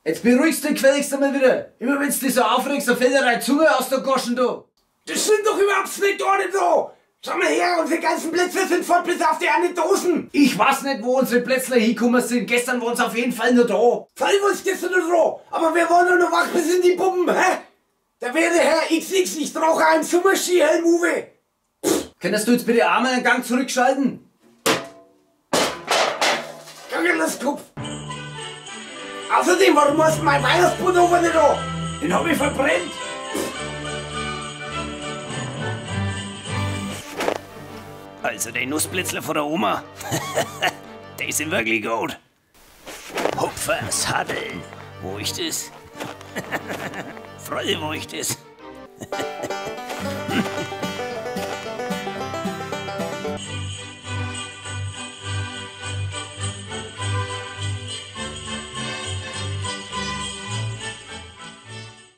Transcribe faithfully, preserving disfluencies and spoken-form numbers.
Jetzt beruhigst du dich gefälligst einmal wieder. Immer wenn du dich so aufregst, dann fällt dir deine Zunge aus der Goschen da. Das stimmt doch überhaupt nicht gar nicht so. Schau mal her, unsere ganzen Plätze sind fort bis auf die eine Dosen. Ich weiß nicht, wo unsere Plätzler hingekommen sind. Gestern waren sie auf jeden Fall nur da. Voll was gestern noch da. Aber wir waren doch noch wach bis in die Puppen, hä? Der werte Herr X X, ich trage einen Sommerskihelm, Uwe. Könntest du jetzt bitte einmal einen Gang zurückschalten? Gaggerles Kopf. Außerdem, warum hast du mein Weihnachtspullover nicht da? Den hab ich verbrennt. Also die Nussplätzler von der Oma, die sind wirklich gut. Hupfer, Sadeln, wo ich das? Freude, wo ich das?